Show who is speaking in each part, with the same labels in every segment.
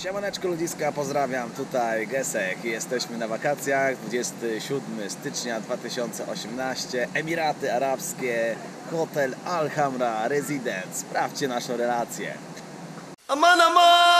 Speaker 1: Siemaneczko ludziska, pozdrawiam, tutaj Gesek. Jesteśmy na wakacjach, 27 stycznia 2018, Emiraty Arabskie, hotel Alhamra Residence. Sprawdźcie naszą relację.
Speaker 2: Aman, aman!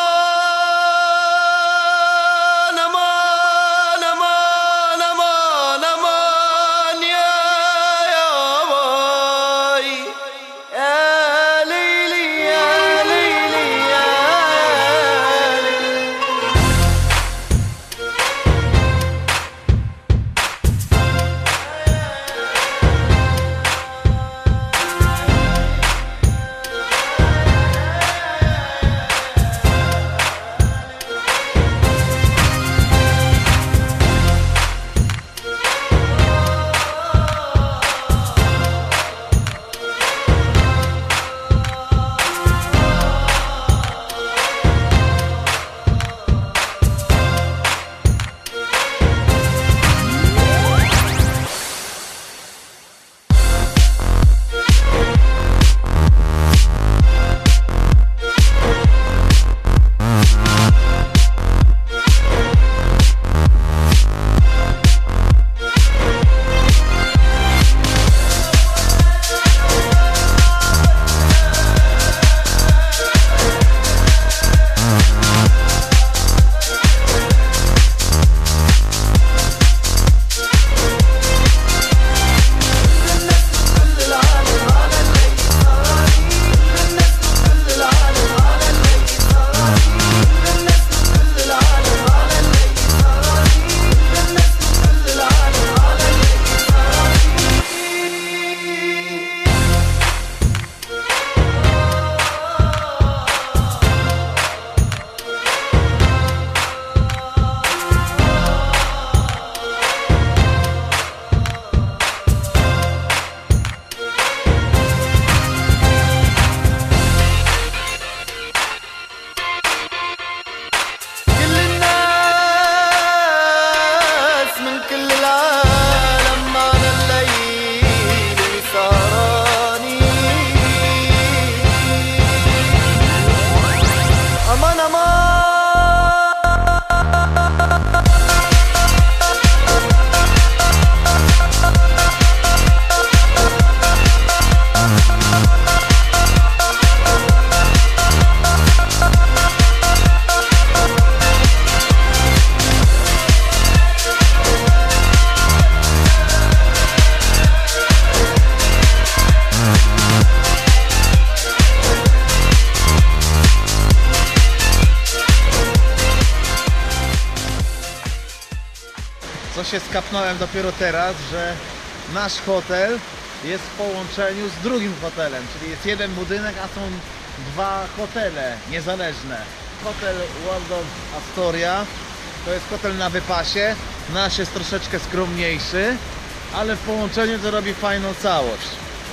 Speaker 3: Co się skapnąłem dopiero teraz, że nasz hotel jest w połączeniu z drugim hotelem, czyli jest jeden budynek, a są dwa hotele niezależne. Hotel Waldorf Astoria to jest hotel na wypasie, nasz jest troszeczkę skromniejszy, ale w połączeniu to robi fajną całość.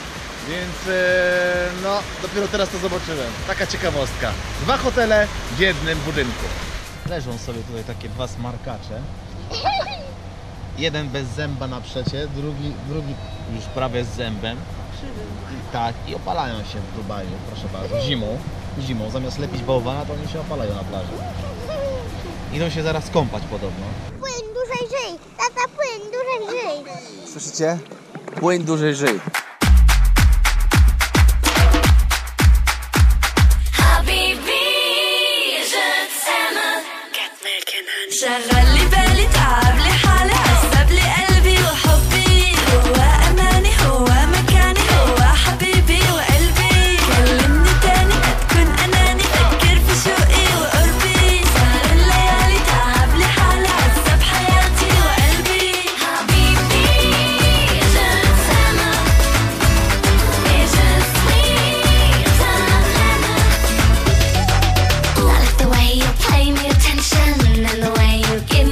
Speaker 3: Więc no, dopiero teraz to zobaczyłem. Taka ciekawostka. Dwa hotele w jednym budynku. Leżą sobie tutaj takie dwa smarkacze. Jeden bez zęba na przecie, drugi już prawie z zębem. Tak, i opalają się w Dubaju, proszę bardzo. Zimą, zamiast lepić bałwana, to oni się opalają na plaży. Idą się zaraz kąpać podobno.
Speaker 4: Płyn dłużej żyj! Tata, płyn dłużej żyj!
Speaker 1: Słyszycie? Płyn dłużej żyj.
Speaker 5: شغل لي بالي تعب لي حالي عذب لي قلبي وحبي هو أماني هو مكاني هو حبيبي وقلبي كلمني تاني ما تكون أناني فكر في شوقي وقربي سهر الليالي تعب لي حالي عذب حياتي وقلبي حبيبي je t'aime et je suis ta reine. I like the way you pay me attention and the way you give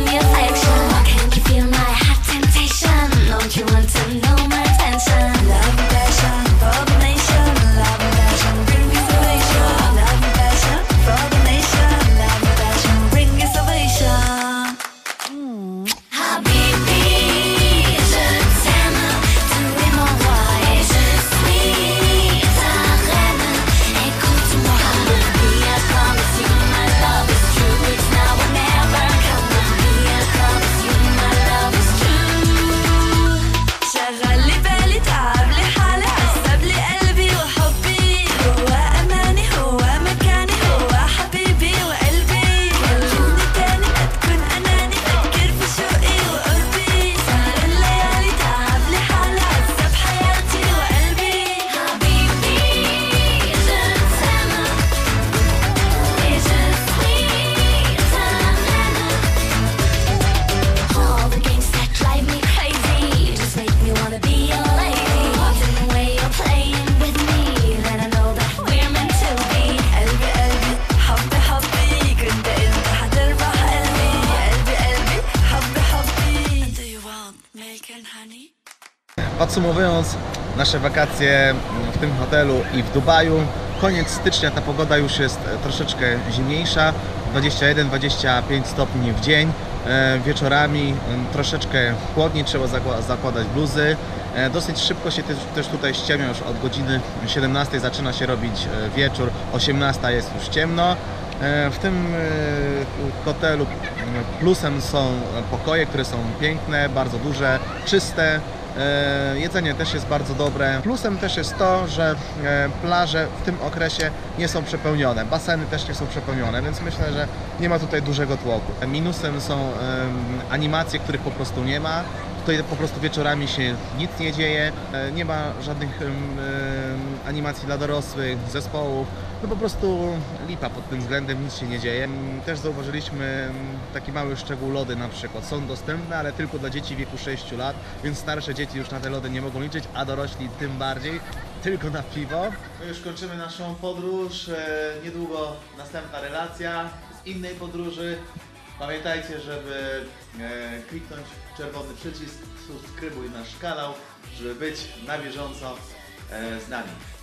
Speaker 3: Podsumowując nasze wakacje w tym hotelu i w Dubaju, koniec stycznia ta pogoda już jest troszeczkę zimniejsza, 21-25 stopni w dzień, wieczorami troszeczkę chłodniej, trzeba zakładać bluzy. Dosyć szybko się też tutaj ściemnia, już od godziny 17 zaczyna się robić wieczór, 18 jest już ciemno. W tym hotelu plusem są pokoje, które są piękne, bardzo duże, czyste. Jedzenie też jest bardzo dobre. Plusem też jest to, że plaże w tym okresie nie są przepełnione. Baseny też nie są przepełnione, więc myślę, że nie ma tutaj dużego tłoku. Minusem są animacje, których po prostu nie ma. Tutaj po prostu wieczorami się nic nie dzieje, nie ma żadnych animacji dla dorosłych, zespołów, no po prostu lipa pod tym względem, nic się nie dzieje. Też zauważyliśmy taki mały szczegół, lody na przykład są dostępne, ale tylko dla dzieci w wieku 6 lat, więc starsze dzieci już na te lody nie mogą liczyć, a dorośli tym bardziej, tylko na piwo. My już kończymy naszą podróż, niedługo następna relacja z innej podróży. Pamiętajcie, żeby kliknąć czerwony przycisk, subskrybuj nasz kanał, żeby być na bieżąco z nami.